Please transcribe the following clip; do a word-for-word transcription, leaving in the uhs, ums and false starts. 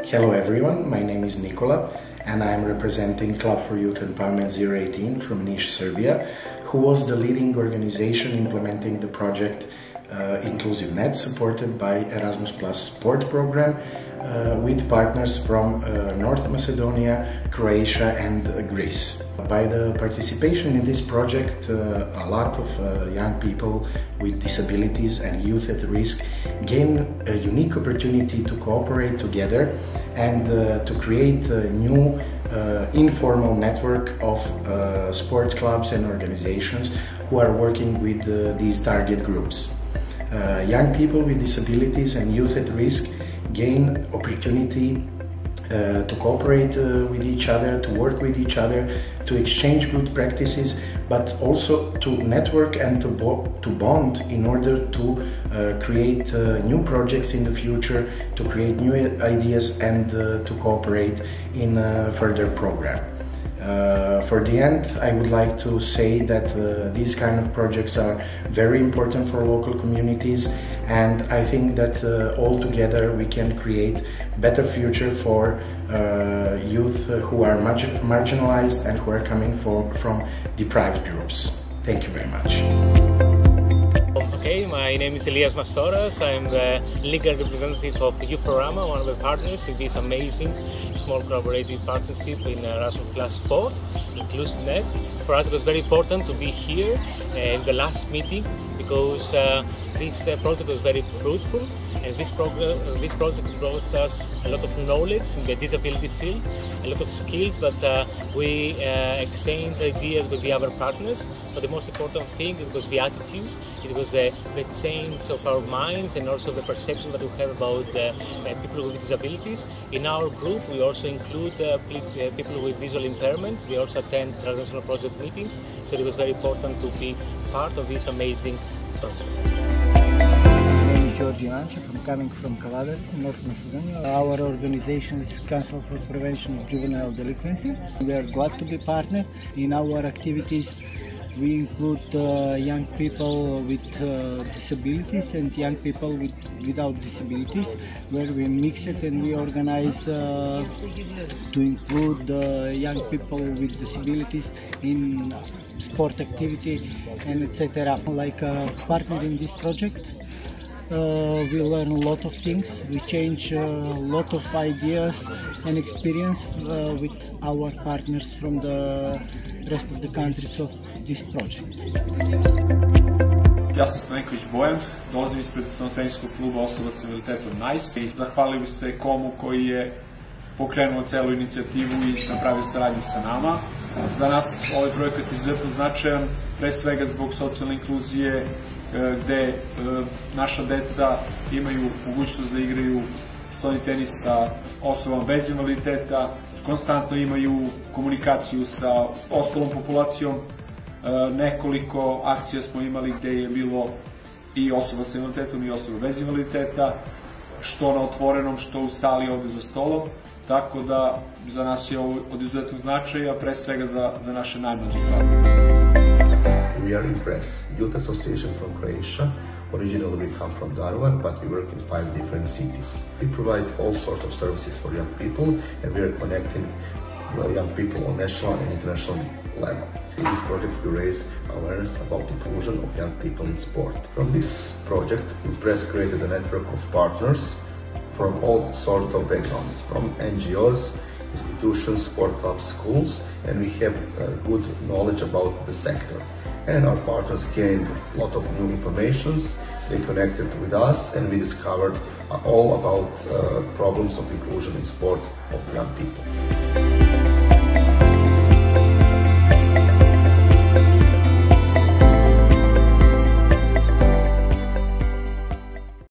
Hello everyone, my name is Nikola and I am representing Club for Youth Empowerment zero eighteen from Niš, Serbia, who was the leading organization implementing the project uh, InclusiveNet, supported by Erasmus Sport program uh, with partners from uh, North Macedonia, Croatia and uh, Greece. By the participation in this project, uh, a lot of uh, young people with disabilities and youth at risk gain a unique opportunity to cooperate together and uh, to create a new uh, informal network of uh, sport clubs and organizations who are working with uh, these target groups. Uh, young people with disabilities and youth at risk gain opportunity Uh, to cooperate uh, with each other, to work with each other, to exchange good practices, but also to network and to, bo to bond in order to uh, create uh, new projects in the future, to create new ideas and uh, to cooperate in a further program. Uh, for the end, I would like to say that uh, these kind of projects are very important for local communities, and I think that uh, all together we can create better future for uh, youth who are margin marginalized and who are coming from, from deprived groups. Thank you very much. Okay, my name is Elias Mastoras. I'm the legal representative of Youthorama, one of the partners in this amazing small collaborative partnership in Erasmus Sport, InclusiveNet. For us it was very important to be here in the last meeting because uh, this uh, project was very fruitful, and this, program, uh, this project brought us a lot of knowledge in the disability field, a lot of skills, but uh, we uh, exchanged ideas with the other partners. But the most important thing, it was the attitude, it was uh, the change of our minds and also the perception that we have about uh, uh, people with disabilities. In our group we also include uh, people with visual impairment. We also attend Transnational project meetings, so it was very important to be part of this amazing project. George Ivanchev. I'm coming from Kavadarci, North Macedonia. Our organization is Council for Prevention of Juvenile Delinquency. We are glad to be partnered. In our activities we include uh, young people with uh, disabilities and young people with, without disabilities, where we mix it and we organize uh, to include uh, young people with disabilities in sport activity and et cetera. Like a partner in this project, Uh, we learn a lot of things, we change a lot of ideas and experience uh, with our partners from the rest of the countries of this project. Ja sam Stanković Bojan, dolazim ispred teniskog kluba osoba s invaliditetom NICE i zahvalio bih se Komu koji je pokrenuo celu inicijativu i napravio saradnju sa nama. Za nas ovaj projekat je izuzetno značajan, pre svega zbog socijalne inkluzije, gde naša deca imaju mogućnost da igraju stolni tenis sa osobama bez invaliditeta, konstantno imaju komunikaciju sa ostalom populacijom. Nekoliko akcija smo imali gde je bilo i osoba sa invaliditetom i osoba bez invaliditeta, što na otvorenom, što u sali ovde za stolom, tako da za nas je ovo od izuzetnog značaja, pre svega za, za naše najmlađe partnere. We are IMPRESS, Youth Association from Croatia. Originally we come from Daruvar, but we work in five different cities. We provide all sorts of services for young people, and we are connecting well, young people on national and international level. In this project we raise awareness about inclusion of young people in sport. From this project, IMPRESS created a network of partners from all sorts of backgrounds, from N G Os, institutions, sport clubs, schools, and we have uh, good knowledge about the sector. And our partners gained a lot of new informations, they connected with us, and we discovered uh, all about uh, problems of inclusion in sport of young people.